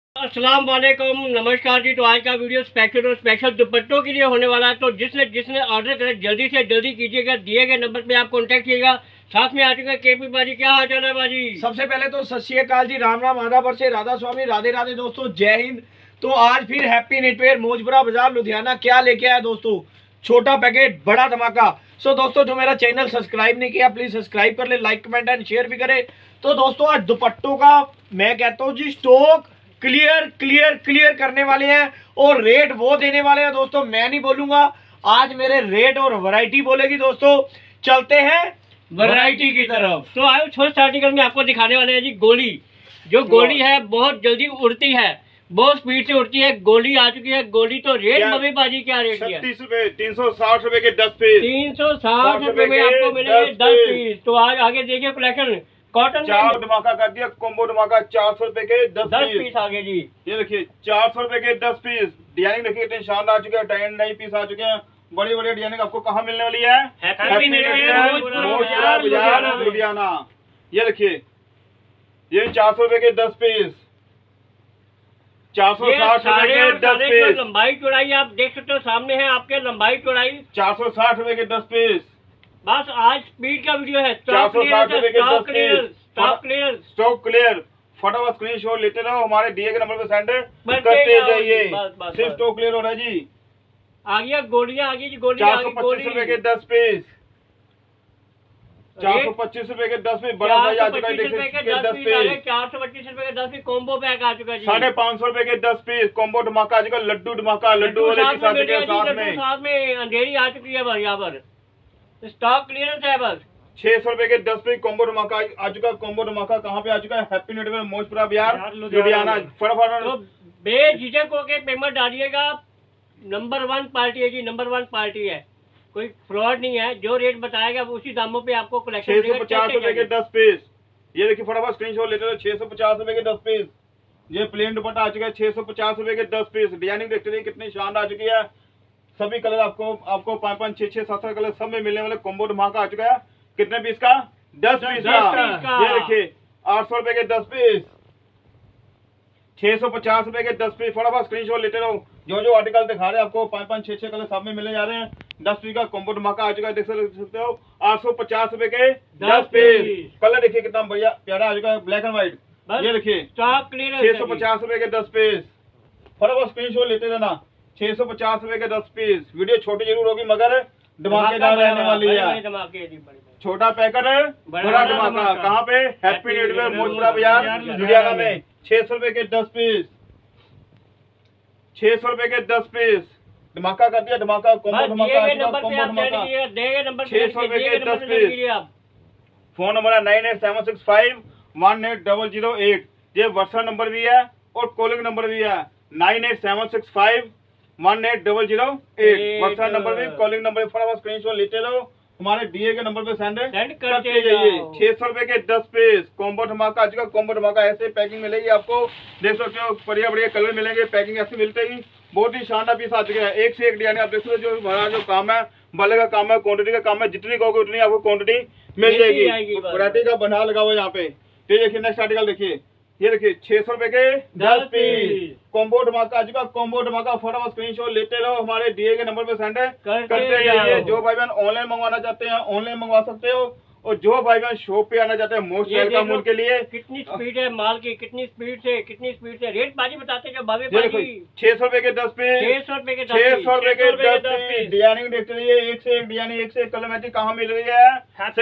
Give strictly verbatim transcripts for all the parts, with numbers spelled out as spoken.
अस्सलाम वालेकुम, नमस्कार जी। तो आज का वीडियो स्पेशल और स्पेशल दुपट्टों के लिए होने वाला है। तो जिसने जिसने ऑर्डर करे जल्दी से जल्दी कीजिएगा, दिए गए नंबर पे आप कॉन्टैक्ट कीजिएगा। साथ में आ चुका है केपी बाजी। क्या हाल चाल है बाजी? सबसे पहले तो सत श्री अकाल जी, राम राम, आदाब से राधा स्वामी, राधे राधे दोस्तों, जय हिंद। तो आज फिर हैप्पी नेटवेयर मौजपुरा बाजार लुधियाना क्या लेके आया दोस्तों, छोटा पैकेट बड़ा धमाका। सो दोस्तों जो मेरा चैनल सब्सक्राइब नहीं किया प्लीज सब्सक्राइब कर ले, लाइक कमेंट एंड शेयर भी करे। तो दोस्तों आज दुपट्टों का मैं कहता हूँ जी स्टॉक क्लियर क्लियर क्लियर करने वाले हैं और रेट वो देने वाले हैं दोस्तों। मैं नहीं बोलूंगा, आज मेरे रेट और वैरायटी बोलेगी दोस्तों। चलते हैं वैरायटी की तरफ। तो आयो छोटे आर्टिकल में आपको दिखाने वाले हैं जी गोली। जो गोली है बहुत जल्दी उड़ती है, बहुत स्पीड से उड़ती है। गोली आ चुकी है। गोली तो रेट मम्मी बाजी क्या रेट है? छत्तीस रूपए, तीन सौ साठ रूपए के दस पीस। तीन सौ साठ रूपए में आपको मिलेंगे दस पीस। तो आज आगे देखिए कलेक्शन कॉटन चार धमाका कर दिया, कॉम्बो धमाका चार सौ रूपए के दस दस पीस आगे जी। ये देखिए चार सौ रूपए के दस पीस। डिजाइनिंग देखिए इतने शानदार आ चुके हैं, टाइन नई पीस आ चुके हैं, बड़ी बड़ी डिजाइनिंग आपको कहाँ मिलने वाली है? लुधियाना। ये देखिए ये चार सौ रूपए के दस पीस, चार सौ साठ रूपए के दस पीस। लंबाई चौड़ाई आप देख सकते हो, सामने है आपके लंबाई चौड़ाई चार सौ साठ रूपए के दस पीस। बस आज स्पीड का वीडियो है। चार सौ साठ रूपए के दस piece. Stock clear, stock clear. फटाफट स्क्रीन शॉट लेते रहो, हमारे दिए के नंबर पे सेंड करते जाइए। सिर्फ स्टॉक क्लियर हो रहा है जी। आ गया गोलियां, आ गई जी गोली। चार सौ पच्चीस रूपए के दस पीस, चार सौ पच्चीस रूपए के दस पीस। बड़ा साइज आ चुका है, देख सकते हैं दस पीस। चार सौ पच्चीस रूपए के दस पीस कॉम्बो पैक आ चुका है। साढ़े पाँच सौ रूपए के दस पीस कॉम्बो धमाका आ चुका। लड्डू धमाका, लड्डू वाले पीस आ चुके हैं साथ में। साथ में अंधेरी आ चुकी है यहाँ पर। स्टॉक क्लियरेंस है बस। छह सौ रूपए के दस पीस कॉम्बो धमाका आ चुका। कॉम्बो धमाका कहाँ पे आ चुका है? हैप्पी नेटवेयर मौजपुरा बाजार लुधियाना। फटाफट तो बेझिझक होके पेमेंट डालिएगा। नंबर वन पार्टी है जी, नंबर वन पार्टी है, कोई फ्रॉड नहीं है। जो रेट बताएगा वो उसी दामों पे आपको कलेक्शन। छह सौ पचास रूपए के दस पीस। ये देखिए फटाफट स्क्रीन शॉट लेते हैं। छह सौ पचास रूपए के दस पीस। ये प्लेन दुपट्टा आ चुका है, छह सौ पचास रूपए के दस पीस। डिजाइनिंग देखते रहिए कितनी शानदार आ चुकी है। सभी कलर आपको आपको पाँच पाँच छह छह सात सात कलर सब में मिलने वाले कॉम्बो धमाका आ चुका है। कितने पीस का? दस पीस का। ये देखिए आठ सौ रूपये के दस पीस, छह सौ पचास रूपये के दस पीस। फटाफट स्क्रीनशॉट लेते रहो। जो जो आर्टिकल दिखा रहे हैं आपको पाँच पाँच छह छह कलर सब में मिलने जा रहे हैं। दस पीस का कॉम्बो धमाका आ चुका है, देख सकते हो। आठ सौ पचास रूपये के दस पीस। कलर देखिए कितना बढ़िया प्यारा आ चुका है, ब्लैक एंड व्हाइट। ये देखिए छह सौ पचास रूपये के दस पीस। फटाफट स्क्रीनशॉट लेते रहना। छह सौ पचास रूपये के दस पीस। वीडियो छोटी जरूर होगी मगर धमाकेदार रहने वाली है। छोटा पैकेट है, बड़ा धमाका। कहाँ पे? हैप्पी नेटवेयर मौजपुरा बाजार लुधियाना में। छह सौ रूपये के दस पीस, छह सौ रूपये के दस पीस। धमाका कर दिया, धमाका कॉम्बो धमाका, कॉम्बो धमाका। छह सौ रूपये के दस पीस। फोन नंबर है nine eight seven six five one eight double zero eight. ये व्हाट्सएप नंबर भी है और कॉलिंग नंबर भी है, nine eight seven six five one eight double zero eight. WhatsApp number भी, कॉलिंग नंबर। फटाफट screenshot लेते रहो, हमारे डीए के नंबर पे सेंड करते जाइए। छह सौ रूपये के दस पीस कॉम्बो धमाका आज का। कॉम्बो धमाका ऐसे पैकिंग मिलेगी आपको, देख सकते हो। बढ़िया बढ़िया कलर मिलेंगे, पैकिंग ऐसे मिलते ही बहुत ही शानदार पीस आ चुके हैं। एक से एक डिजाइन आप देख सकते हो। जो हमारा जो काम है बल्ले का काम है, क्वांटिटी का काम है। जितनी कहोगे उतनी आपको क्वांटिटी मिल जाएगी। वैरायटी का बना लगा हुआ यहाँ पे। तो देखिए नेक्स्ट आर्टिकल देखिए। ये देखिए छह सौ रूपये के दस पीस कॉम्बो धमाका आज का। कॉम्बो धमाका फटाफट स्क्रीनशॉट लेते रहो, हमारे दिए के नंबर पे सेंड करते जाइए। जो भाई बहन ऑनलाइन मंगवाना चाहते हैं ऑनलाइन मंगवा सकते हो, और जो भाई बहन शॉप पे आना चाहते हैं मोस्ट वेलकम उनके लिए। कितनी स्पीड है माल की, कितनी स्पीड से कितनी स्पीड से रेट बाजी बताते जो भाभी छह सौ रूपये के दस पीस, छह सौ रूपये के छह सौ रूपये के दस पीस। डिजाइनिंग देखते रहिए, एक से एक डिजाइनिंग, एक से एक कलर मैचिंग कहाँ मिल रही है?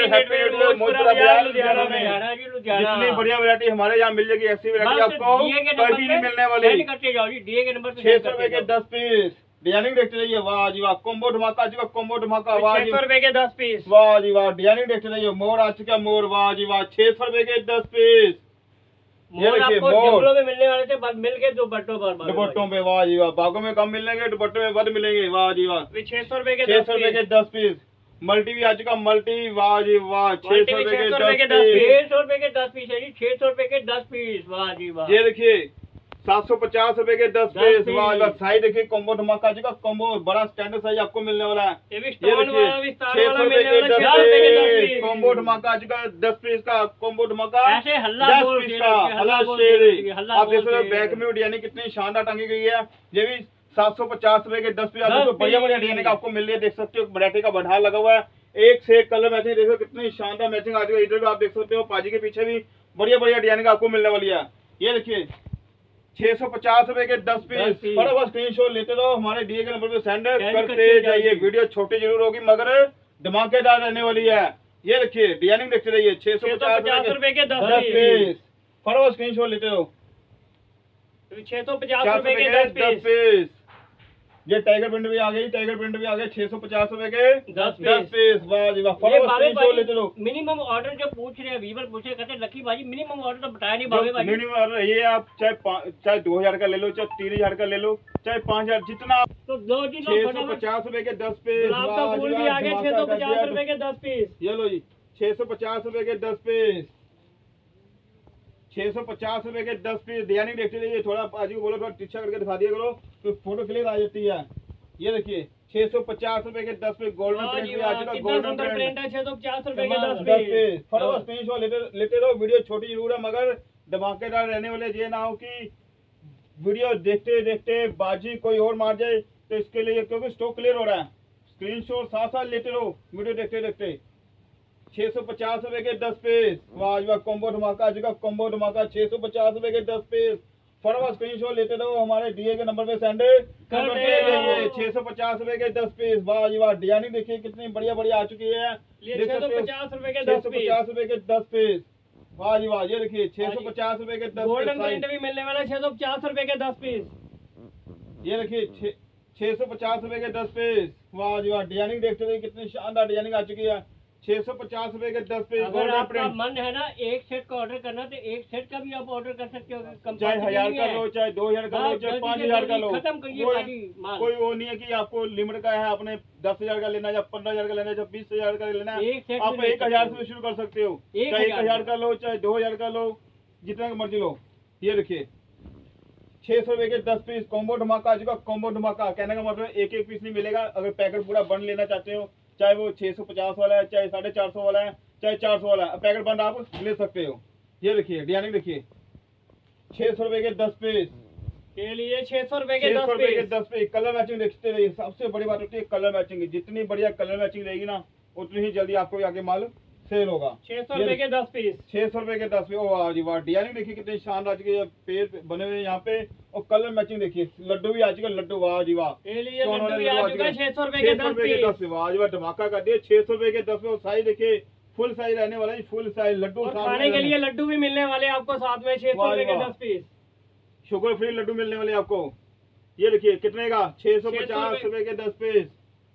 जितनी बढ़िया वैरायटी हमारे यहाँ मिल जाएगी, ऐसी वैरायटी आपको कभी नहीं मिलने वाली। छह सौ रूपये के दस पीस। डिजाइनिंग देखते रहिए, वाह जी वाह। कॉम्बो धमाका आ चुका, कॉम्बो धमाका, वाह जी। छह सौ रूपये के दस पीस, वाह जी वाह। डिजाइनिंग देखते रहिए, मोर आ चुका, मोर, वाह जी वाह। छह सौ रूपये के दस पीस। ये देखिए मोर में मिलने वाले थे, मिल के दुपट्टों पर, दुपट्टों पे, वाह जी वाह। बागों में कम मिलेंगे, दुपट्टों में बद मिलेंगे, वाह जी वाह। छह सौ रूपये के छह सौ रूपये के दस पीस। मल्टी भी आ चुका, मल्टी, वाह जी वाह। छह सौ रूपये के दस पीस, छह सौ रूपये के दस पीस है जी। छह सौ रूपये के दस पीस, वाह जी वाह। ये देखिए सात सौ पचास रुपए के दस दस पीस। पीस। वाह, साइज देखिए कॉम्बो धमाका जी का कॉम्बो, बड़ा स्टैंडर्ड साइज आपको मिलने वाला है। ये भी ये स्टोन देखिए वाला विस्तार छह वाला सौ रुपए मिलने के वाला, दस छह रुपए के दस पीस पीस। कॉम्बो धमाका जी का दस पीस का कॉम्बो धमाका ऐसे हल्ला दस बोल पीस के का रखिए, हल्ला हल्ला बोल के शेर। रखिए, हल्ला आप देख बोल सकते हो के बैक में डिजाइनिंग कितनी शानदार टांगी गई है। ये भी सात सौ पचास रुपए के दस पीस। आप दस देखो बढ़िया बढ़िया पीस। डिजाइनिंग आपको मिल रही है, देख सकते हो वैरायटी का बढ़ार लगा हुआ है, एक से एक कलर मैचिंग। देखो कितनी शानदार मैचिंग आज का इधर भी आप देख सकते हो, पाजी के पीछे भी बढ़िया बढ़िया डिजाइनिंग आपको मिलने वाली है। ये देखिए छह सौ पचास रुपए के दस पीस। फटाफट स्क्रीन शॉट लेते रहो, हमारे दिए गए नंबर पे सेंड करते जाइए। वीडियो छोटी जरूर होगी मगर धमाकेदार रहने वाली है। ये देखिए डिजाइनिंग देखते रहिए, छह सौ पचास रुपए के दस पीस। फटाफट स्क्रीन शॉट लेते रहो, छह सौ पचास रुपए के दस दस पीस। पीस। ये टाइगर प्रिंट भी आ गई, टाइगर प्रिंट भी आ गए, छह सौ पचास रुपए के दस दस पीस। वाह जी वाह, फटाफट स्क्रीन शॉट लेते रहो। मिनिमम ऑर्डर जो पूछ रहे हैं वीवर पूछे कहते हैं लकी भाजी मिनिमम ऑर्डर तो बताया नहीं बाबे भाजी। मिनिमम ऑर्डर ये आप चाहे पा- चाहे दो हजार का ले लो, चाहे तीन हजार का ले लो, चाहे पाँच हजार, जितना आप तो दो जी छह सौ पचास रुपए के दस पीस। गुलाब का फूल भी आ गया छह सौ पचास रुपए के दस पीस। ये लो जी छह सौ पचास रुपए के दस पीस, छह सौ पचास रुपए के दस पीस। डिजाइनिंग देखते रहिए, थोड़ा पाजी को बोलो थोड़ा तिरछा करके दिखा दिया करो तो फोटो क्लियर आ जाती है। ये देखिए छह सौ पचास रुपए के दस पीस गोल्डन प्रिंट भी आ चुका, गोल्डन प्रिंट है छह सौ पचास रुपए के दस दस पीस। पीस। फटाफट स्क्रीनशॉट लेते लेते रहो, वीडियो छोटी जरूर है मगर धमाकेदार रहने वाले। ये ना हो कि वीडियो देखते देखते बाजी कोई और मार जाए, तो इसके लिए क्योंकि स्टॉक क्लियर हो रहा है, स्क्रीनशॉट साथ साथ लेते रहो वीडियो देखते देखते। छह सौ पचास रुपए के दस पीस। वाह वाह, कॉम्बो धमाका जी का कॉम्बो धमाका, छह सौ पचास रुपए के दस पीस। फटाफट स्क्रीनशॉट लेते रहो, हमारे दिए के नंबर पे सेंड करते रहिए। छह सौ पचास रुपए के दस पीस। वाह जी वाह, डिजाइनिंग देखिए कितनी बढ़िया बढ़िया आ चुकी है। छह सौ पचास रुपए के छह दस सौ पीस। पचास रुपए के दस पीस। वाह जी वाह, ये देखिए छह सौ पचास रुपए के दस गोल्डन पीस। प्रिंट भी मिलने वाला छह सौ पचास रुपए के दस पीस। ये देखिए छह सौ पचास रुपए के दस पीस। वाह जी वाह, डिजाइनिंग देखते रहिए कितनी शानदार डिजाइनिंग आ चुकी है। छह सौ पचास रुपए के दस पीस। अगर आपका मन है ना एक सेट का ऑर्डर करना तो एक सेट का भी आप ऑर्डर कर सकते हो। चाहे हजार का लो, चाहे दो हजार का लो, चाहे पाँच हजार का लो, खत्म करिए कोई बाकी माल। कोई वो नहीं है कि आपको लिमिट का है, आपने दस हजार का लेना है या पंद्रह हजार का लेना है या बीस हजार का लेना है। एक सेट आप में ले एक हजार से शुरू कर सकते हो, एक चाहे एक हजार हजार का लो, चाहे दो हजार का लो, जितना मर्जी लो। ये देखिए छह सौ रुपए के दस पीस कॉम्बो धमाका आज का कॉम्बो धमाका। कहने का मतलब एक एक पीस नहीं मिलेगा, अगर पैकेट पूरा बंद लेना चाहते हो, चाहे वो छह सौ पचास वाला है, चाहे साढ़े चार सौ वाला है, चाहे चार सौ वाला है, पैकेट बंद आप ले सकते हो। ये देखिए डिजाइनिंग देखिए छह सौ रुपए के दस पीस के लिए छह सौ रुपए के छह दस सौ रुपए के पीस। दस पीस। कलर मैचिंग देखते रहिए, सबसे बड़ी बात होती है कलर मैचिंग। जितनी बढ़िया कलर मैचिंग रहेगी ना उतनी ही जल्दी आपको आगे माल सेल होगा। छह सौ रुपए के दस पीस। छह सौ रुपए के दस पीस। ओ वाह जी वाह, डिजाइनिंग देखिए कितने शानदार के पेड़ बने हुए हैं यहाँ पे, और कलर मैचिंग देखिए, लड्डू भी आ चुका, लड्डू वाह जी वाह, के लिए सोने लड्डू वाले भी आ लड्डू चुका है चुके हैं। छह सौ रुपए के छह सौ दस रुपए के दस पीस। पीस। वाह जी वाह, धमाका कर दिए। छह सौ रुपए के दस पीस। साइज देखिए फुल साइज रहने वाला है, फुल साइज लड्डू और साथ खाने में के लिए लड्डू भी मिलने वाले हैं आपको साथ में छह सौ वाह रुपए जी के वाह। दस पीस। शुगर फ्री लड्डू मिलने वाले हैं आपको। ये देखिए कितने का, छह सौ पचास रुपए के दस पीस।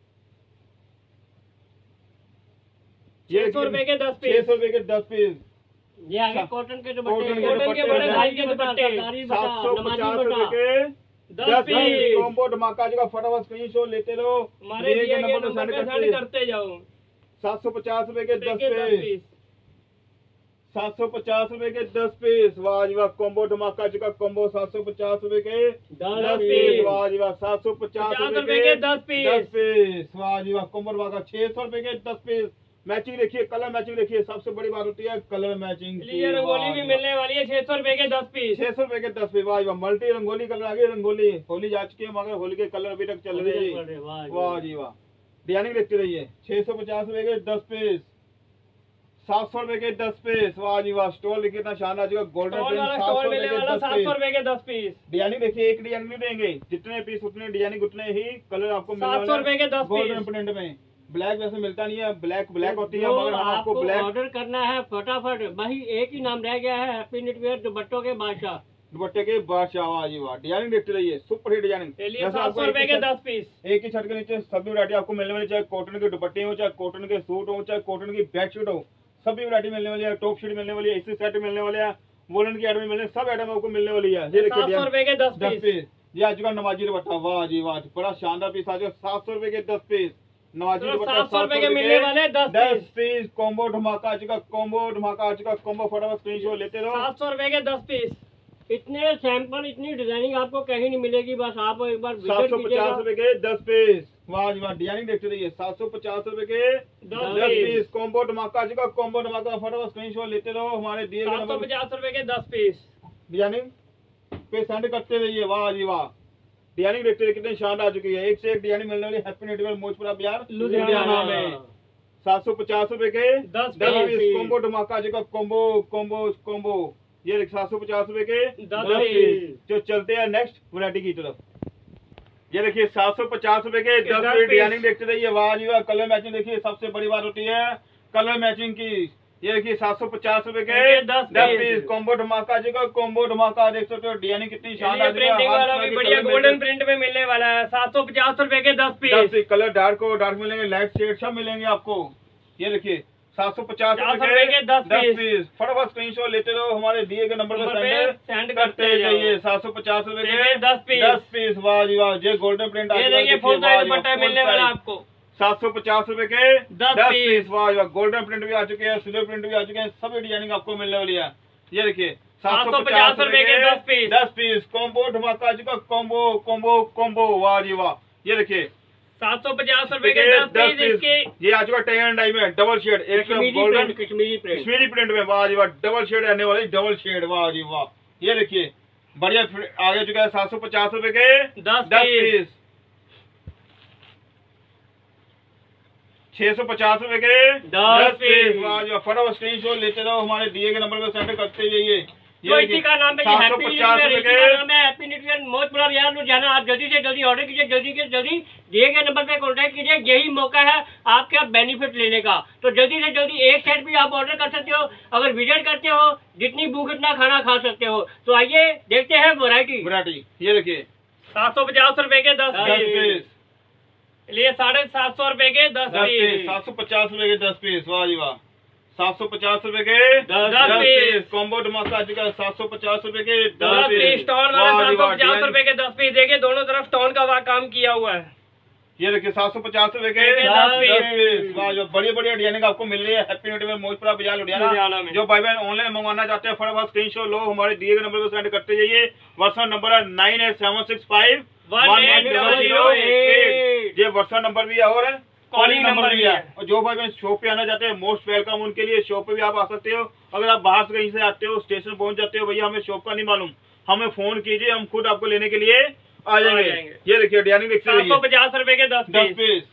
छह सौ रुपए के दस छह पीस। सौ रुपए के दस पीस। ये आगे कॉटन के दुपट्टे, कॉटन के कॉटन के दुपट्टे, बड़े भाई के सरकारी दुपट्टे, सात बता, सौ नमाजी पचास बता। रुपए के दस दस पीस। पीस कॉम्बो धमाका जी का। फटाफट स्क्रीनशॉट लेते रहो, हमारे दिए दिए गए गए नंबर नंबर पे पे सेंड सेंड करते करते जाओ। सात सौ पचास रुपए के दस के दस पीस। पीस। सात सौ पचास रुपए के दस पीस। वाह जी वाह, कॉम्बो धमाका जी का कॉम्बो सात सौ पचास रुपए के दस पीस। वाह जी वाह, सात सौ पचास रुपए के दस पीस। दस पीस। वाह जी वाह, कॉम्बो धमाका छह सौ रुपए के दस पीस। मैचिंग देखिए, कलर मैचिंग देखिए, सबसे बड़ी बात होती है कलर मैचिंग। लिए रंगोली भी मिलने वाली है छह सौ रुपए के दस पीस। छह सौ रुपए के दस पीस। वाह जी वाह, मल्टी रंगोली कलर आ गई। रंगोली होली जा चुकी है मगर होली के कलर अभी तक चल रही है। वाह जी वाह, डिजाइनिंग देखते रहिए। छह सौ पचास रुपए के दस पीस। सात सौ रुपए के दस पीस। वाह जी वाह, स्टॉल देखिए इतना शानदार जगह, गोल्डन स्टॉल प्रिंट वाला सात सौ स्टॉल रुपए मिलने के वाला दस सात पीस। सौ रुपए के दस पीस। डिजाइनिंग देखिए, एक डिजाइनिंग नहीं देंगे, जितने पीस उतने डिजाइनिंग उतने ही कलर आपको मिलने सात सौ रुपए के दस गोल्डन पीस। प्रिंट में। ब्लैक वैसे मिलता नहीं है, ब्लैक ब्लैक होती है जो मगर हम आपको आपको ब्लैक ऑर्डर करना है फटाफट, भाई एक ही नाम रह गया है, हैप्पी न्यू दुपट्टों के बादशाह। दुपट्टे के बादशाह। वाह जी वाह, डिजाइनिंग देखते रहिए, सुपर हिट डिजाइनिंग। चलिए सात सौ रुपए के दस पीस। एक ही छत के नीचे सभी वैरायटी आपको मिलने वाली, चाहे कॉटन के दुपट्टे हो, चाहे कॉटन के सूट हो, चाहे कॉटन की बेडशीट हो, सभी वैरायटी मिलने वाली है। टॉप शीट मिलने वाली है, एसी सेट मिलने वाले हैं, वोलन की आइटम मिलने, सब आइटम आपको मिलने वाली है। ये सात सौ रुपए के दस दस पीस। पीस। ये आज का नवाजी दुपट्टा। वाह जी वाह, बड़ा शानदार पीस आ गया। सात सौ रुपए के दस पीस नवाजी तो दुपट्टा। सात सौ रुपए के मिलने वाले दस दस पीस। पीस कॉम्बो धमाका आज का कॉम्बो धमाका आज का कॉम्बो। फटाफट स्क्रीनशॉट लेते रहो। सात सौ रुपए के दस पीस। इतने सैंपल, इतनी डिजाइनिंग आपको कहीं नहीं मिलेगी, बस आप एक बार सात सौ पचास रुपए के दस पीस। वाह जी वाह, डिजाइनिंग देखते रहिए। सात सौ पचास रुपए के दस पीस कॉम्बो धमाका जी का कॉम्बो धमाका। फटाफट स्क्रीनशॉट लेते रहो हमारे दिए गए नंबर। पचास रुपए के दस पीस डिजाइनिंग पे सेंड करते रहिए। वाह जी वाह, डिजाइनिंग देखते रहिए कितनी शानदार आ चुकी है। एक से एक डिजाइनिंग मिलने वाली हैप्पी नेट वेयर मौजपुरा बाजार लुधियाना में। सात सौ पचास रुपए के दस पीस कॉम्बो धमाका जी का कॉम्बो कॉम्बो कॉम्बो। ये सात सौ पचास रुपए के दस पीस। जो चलते हैं नेक्स्ट वैरायटी की तरफ। ये देखिए सात सौ पचास रुपए के दस पीस डिजाइनिंग देखते रहिए। वाह जी वाह, कलर मैचिंग देखिए सबसे बड़ी बात होती है कलर मैचिंग की। ये देखिए सात सौ पचास रुपए के दस पीस कॉम्बो धमाका जी का कॉम्बो धमाका। देख सकते हो डिजाइनिंग कितनी शानदार है, बढ़िया गोल्डन प्रिंट में मिलने वाला है। सात सौ पचास रुपए के दस पीस। कलर डार्क और डार्क मिलेंगे, लाइट शेड सब मिलेंगे आपको। ये देखिए सात सौ पचास रुपए के दस पीस। फटाफट स्क्रीनशॉट लेते रहो हमारे दिए गए नंबर पर सेंड करते जाइए। सात सौ पचास रुपए के दस पीस दस पीस। वाह जी वाह, ये गोल्डन प्रिंट मिलने वाला आपको। सात सौ पचास रुपए के दस पीस। वाह जी वाह, गोल्डन प्रिंट भी आ चुके हैं, सिल्वर प्रिंट भी आ चुके हैं, सभी डिजाइनिंग आपको मिलने वाली है। ये देखिए सात सौ पचास रुपए के दस पीस दस पीस कॉम्बो धमाका जी का कॉम्बो कॉम्बो कॉम्बो। वाह जी वाह, ये देखिए सात सौ पचास रुपए के दस पीस इसके। ये आ चुका टेन एंड डाई में डबल शेड, एक golden Kashmiri print Kashmiri print में। वाह जी वाह, डबल शेड रहने वाली डबल शेड। वाह जी वाह, ये देखिए बढ़िया आगे चुका है। सात सौ पचास रुपए के दस पीस। छह सौ पचास रुपए के दस पीस। वाह जी वाह, फटाफट स्क्रीनशॉट लेते रहो हमारे दिए गए नंबर पर सेंड करते जाइए। तो इसी का नाम है सात सौ पचास रुपए के हैप्पी न्यू ईयर मौजपुरा बाजार लुधियाना। आप जल्दी से जल्दी ऑर्डर कीजिए, जल्दी से जल्दी दिए गए नंबर पे कॉन्टैक्ट कीजिए। यही मौका है आपके बेनिफिट लेने का। तो जल्दी से जल्दी एक सेट भी आप ऑर्डर कर सकते हो। अगर विजिट करते हो, जितनी भूख इतना खाना खा सकते हो। तो आइए देखते हैं वैरायटी वैरायटी। ये देखिए सात सौ पचास रुपए के दस पीस लिए साढ़े सात सौ रुपए के दस पीस। सात सौ पचास रुपए के दस पीस। वाह जी वाह, सात सौ पचास रुपए के दस पीस कॉम्बो धमाका जी का। सात सौ पचास रुपए के दस पीस स्टोन वाला सात सौ पचास रुपए के दस पीस। देखिए दोनों तरफ स्टोन का काम किया हुआ है। ये देखिए सात सौ पचास रुपए के दस पीस। वाह, जो बढ़िया बढ़िया डिजाइनिंग आपको मिल रही है हैप्पी न्यू ईयर मौजपुरा बाजार लुधियाना में। जो भाई बहन ऑनलाइन मंगवाना चाहते हैं फटाफट स्क्रीनशॉट लो, हमारे दिए गए नंबर पर सेंड करते जाइए। व्हाट्सएप नंबर है nine eight seven six five one eight double zero eight. ये व्हाट्सएप नंबर भी है और कॉलिंग नंबर भी है। और जो भाई बहन शॉप पे आना चाहते हैं मोस्ट वेलकम उनके लिए। शॉप पे भी आप आ सकते हो। अगर आप बाहर से कहीं से आते हो, स्टेशन पहुंच जाते हो, भैया हमें शॉप का नहीं मालूम, हमें फोन कीजिए, हम खुद आपको लेने के लिए आ जाएंगे। ये देखिए डिजाइनिंग देखते रहिए। सात सौ पचास रुपए के दस पीस।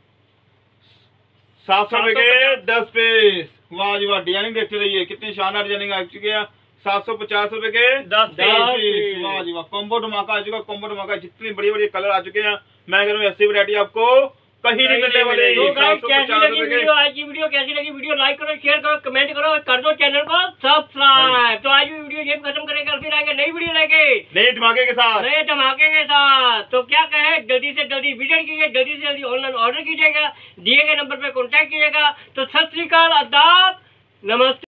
सात सौ रुपए के दस पीस। वाह जी वाह, डिजाइनिंग देखते रहिए कितनी शानदार डिजाइनिंग आ चुकी है। सात सौ पचास रुपए के दस पीस। वाह जी वाह, कॉम्बो धमाका आ चुका, कॉम्बो धमाका। जितनी बड़ी बड़ी कलर आ चुके हैं, मैं कह रहा हूँ ऐसी वैरायटी आपको कहीं नहीं मिलने वाली। कैसी लगी वीडियो, आज की वीडियो कैसी लगी? वीडियो लाइक करो, शेयर करो, कमेंट करो, कर दो चैनल को सब्सक्राइब। तो आज भी वीडियो ये खत्म करेंगे, फिर आएंगे नई वीडियो लेके नए धमाके के साथ नए धमाके के साथ। तो क्या कहे, जल्दी से जल्दी विजिट कीजिए, जल्दी से जल्दी ऑनलाइन ऑर्डर कीजिएगा, दिए गए नंबर पे कॉन्टैक्ट कीजिएगा। तो सत श्री अकाल, आदाब, नमस्ते।